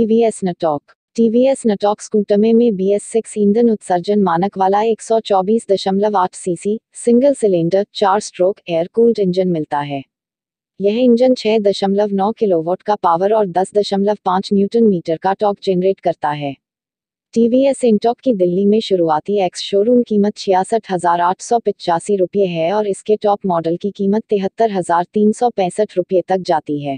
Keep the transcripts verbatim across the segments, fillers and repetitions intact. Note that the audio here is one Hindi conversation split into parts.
TVS Ntorq. TVS Ntorq scooter में में बी एस सिक्स ईंधन उत्सर्जन मानक वाला एक सौ चौबीस दशमलव आठ सीसी सिंगल सिलेंडर चार स्ट्रोक एयर कूल्ड इंजन मिलता है। यह इंजन छह दशमलव नौ किलोवाट का पावर और दस दशमलव पाँच न्यूटन मीटर का टॉर्क जनरेट करता है। टीवीएस इंटॉक की दिल्ली में शुरुआती एक्स शोरूम कीमत छियासठ हजार आठ सौ पचासी रुपये है और इसके टॉप मॉडल की कीमत तिहत्तर हजार तीन सौ पैंसठ रुपये तक जाती है।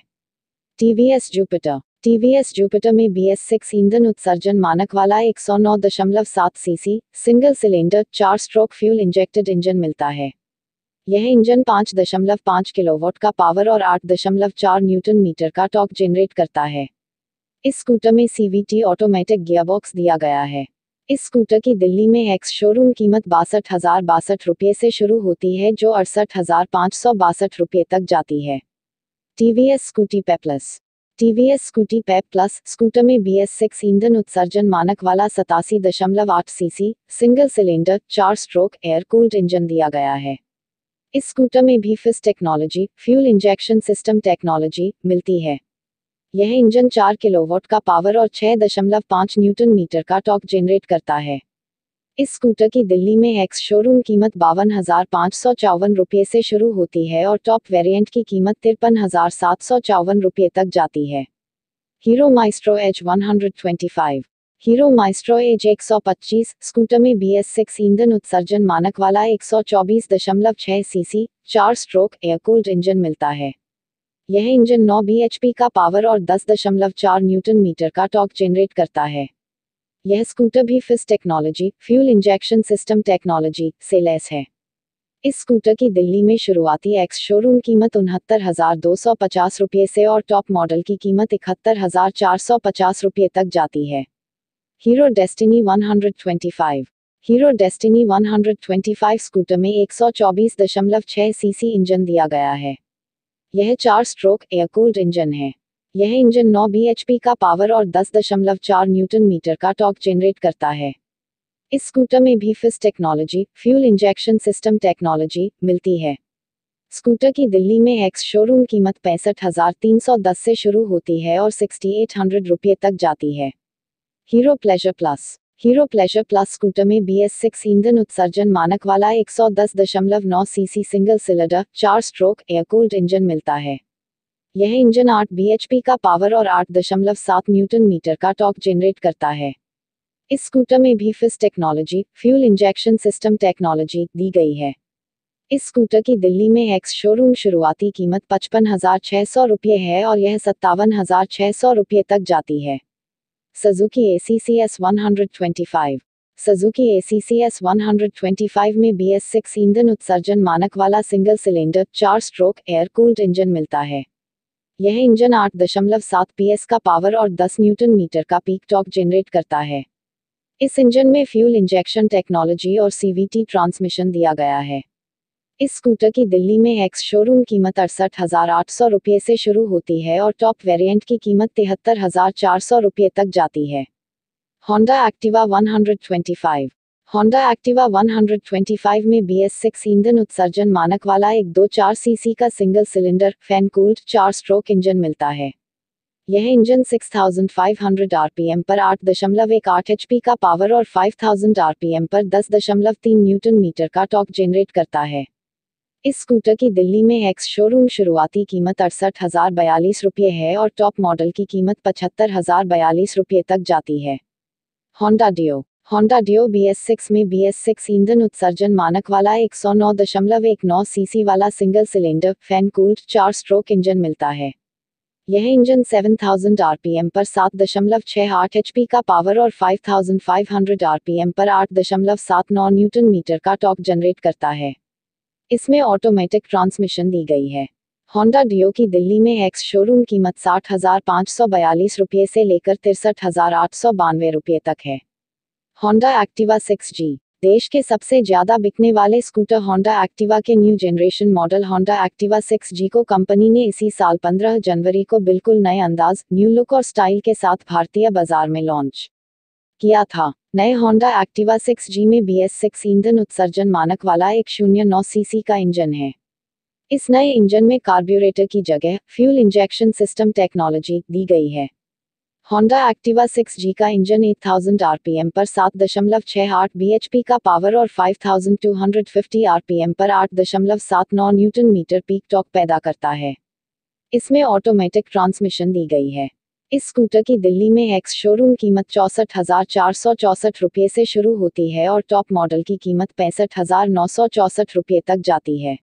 TVS Jupiter. टीवीएस जुपिटर में बी एस सिक्स ईंधन उत्सर्जन मानक वाला एक सौ नौ दशमलव सात सीसी सिंगल सिलेंडर चार स्ट्रोक फ्यूल इंजेक्टेड इंजन मिलता है। यह इंजन पाँच दशमलव पाँच किलोवाट का पावर और आठ दशमलव चार न्यूटन मीटर का टॉर्क जनरेट करता है। इस स्कूटर में सीवीटी ऑटोमेटिक गियरबॉक्स दिया गया है। इस स्कूटर की दिल्ली में एक्स शोरूम कीमत बासठ हजार बासठ रुपये से शुरू होती है जो अड़सठ हजार पाँच सौ बासठ रुपये तक जाती है। TVS Scooty Pep Plus. TVS Scooty Pep Plus scooter में बी एस सिक्स ईंधन उत्सर्जन मानक वाला सतासी दशमलव आठ सीसी सिंगल सिलेंडर चार स्ट्रोक एयर कूल्ड इंजन दिया गया है। इस स्कूटर में भी फिस technology fuel injection system technology मिलती है। यह इंजन चार किलोवाट का पावर और छह दशमलव पाँच न्यूटन मीटर का टॉर्क जनरेट करता है। इस स्कूटर की दिल्ली में एक्स शोरूम कीमत बावन हजार पाँच सौ चौवन रुपये से शुरू होती है और टॉप वेरिएंट की कीमत तिरपन हजार सात सौ चौवन रुपये तक जाती है। Hero Maestro Edge one hundred twenty five. Hero Maestro Edge एक सौ पच्चीस स्कूटर में बी एस सिक्स ईंधन उत्सर्जन मानक वाला एक सौ चौबीस दशमलव छह सीसी चार स्ट्रोक एयर कूल्ड इंजन मिलता है। यह इंजन नौ बी एच पी का पावर और दस दशमलव चार न्यूटन मीटर का टॉर्क जनरेट करता है। यह स्कूटर भी फिस technology fuel injection system technology से लैस है। इस स्कूटर की दिल्ली में शुरुआती एक्स शोरूम कीमत उनहत्तर हजार दो सौ पचास रुपये से और टॉप मॉडल की कीमत इकहत्तर हजार चार सौ पचास रुपये तक जाती है। Hero Destini one hundred twenty five. Hero Destini one hundred twenty five scooter में एक सौ चौबीस दशमलव छह सीसी इंजन दिया गया है। यह चार स्ट्रोक एयर कूल्ड इंजन है। यह इंजन नौ बी एच पी का पावर और दस दशमलव चार न्यूटन मीटर का टॉर्क जनरेट करता है। इस स्कूटर में भी फिस technology fuel injection system technology मिलती है। स्कूटर की दिल्ली में एक्स शोरूम कीमत पैंसठ हजार तीन सौ दस से शुरू होती है और अड़सठ सौ रुपये तक जाती है। Hero Pleasure Plus. Hero Pleasure Plus scooter में बी एस सिक्स ईंधन उत्सर्जन मानक वाला एक सौ दस दशमलव नौ सीसी सिंगल सिलेंडर चार स्ट्रोक एयर कूल्ड इंजन मिलता है। यह इंजन आठ बी एच पी का पावर और आठ दशमलव सात न्यूटन मीटर का टॉर्क जनरेट करता है। इस स्कूटर में भी फिस technology fuel injection system technology दी गई है। इस स्कूटर की दिल्ली में एक्स शोरूम शुरुआती कीमत पचपन हजार छह सौ रुपये है और यह सत्तावन हजार छह सौ रुपये तक जाती है। Suzuki Access one hundred twenty five. Suzuki Access one hundred twenty five में बी एस सिक्स ईंधन उत्सर्जन मानक वाला सिंगल सिलेंडर चार स्ट्रोक एयर कूल्ड इंजन मिलता है। यह इंजन आठ दशमलव सात पी एस का पावर और दस न्यूटन मीटर का पीक टॉर्क जनरेट करता है। इस इंजन में फ्यूल इंजेक्शन टेक्नोलॉजी और सी वी टी ट्रांसमिशन दिया गया है। इस स्कूटर की दिल्ली में एक्स शोरूम कीमत अड़सठ हजार आठ सौ रुपये से शुरू होती है और टॉप वेरिएंट की कीमत तिहत्तर हजार चार सौ रुपये तक जाती है। Honda Activa one hundred twenty five. Honda Activa one hundred twenty five में बी एस सिक्स ईंधन उत्सर्जन मानक वाला एक दो चार सीसी का सिंगल सिलेंडर फैन कूल्ड चार स्ट्रोक इंजन मिलता है। यह इंजन छह हज़ार पाँच सौ आर पी एम पर आठ दशमलव एक आठ एच पी का पावर और पाँच हज़ार आर पी एम पर दस दशमलव तीन न्यूटन मीटर का टॉर्क जनरेट करता है। इस स्कूटर की दिल्ली में एक्स शोरूम शुरुआती कीमत अड़सठ हजार बयालीस रुपये है और टॉप मॉडल की कीमत पचहत्तर हजार बयालीस रुपये तक जाती है। Honda Dio. Honda Dio B S six में बी एस सिक्स ईंधन उत्सर्जन मानक वाला एक सौ नौ दशमलव एक नौ सीसी वाला सिंगल सिलेंडर फैन कूल्ड चार स्ट्रोक इंजन मिलता है। यह इंजन सात हज़ार आर पी एम पर सात दशमलव छह आठ एच पी का पावर और पाँच हज़ार पाँच सौ आर पी एम पर आठ दशमलव सात नौ न्यूटन मीटर का टॉर्क जनरेट करता है। इसमें ऑटोमेटिक ट्रांसमिशन दी गई है। होंडा डियो की दिल्ली में एक्स शोरूम कीमत साठ हजार पाँच सौ बयालीस रुपये से लेकर तिरसठ हजार आठ सौ बानवे रुपये तक है। Honda Activa six G. देश के सबसे ज्यादा बिकने वाले स्कूटर होंडा एक्टिवा के new generation model Honda Activa six G को कंपनी ने इसी साल पंद्रह जनवरी को बिल्कुल नए अंदाज, न्यू लुक और स्टाइल के साथ भारतीय बाजार में लॉन्च किया था। नए होंडा एक्टिवा सिक्स जी में बी एस सिक्स ईंधन उत्सर्जन मानक वाला एक शून्य नौ सीसी का इंजन है। इस नए इंजन में कार्ब्यूरेटर की जगह फ्यूल इंजेक्शन सिस्टम टेक्नोलॉजी दी गई है। होंडा एक्टिवा सिक्स जी का इंजन आठ हज़ार आरपीएम पर सात दशमलव छह आठ बीएचपी का पावर और पाँच हज़ार दो सौ पचास आरपीएम पर आठ दशमलव सात नौ न्यूटन मीटर पीक टॉर्क पैदा करता है। इसमें ऑटोमेटिक ट्रांसमिशन दी गई है। इस स्कूटर की दिल्ली में एक्स शोरूम कीमत चौसठ हजार चार सौ चौसठ रुपये से शुरू होती है और टॉप मॉडल की कीमत पैंसठ हजार नौ सौ चौसठ रुपये तक जाती है।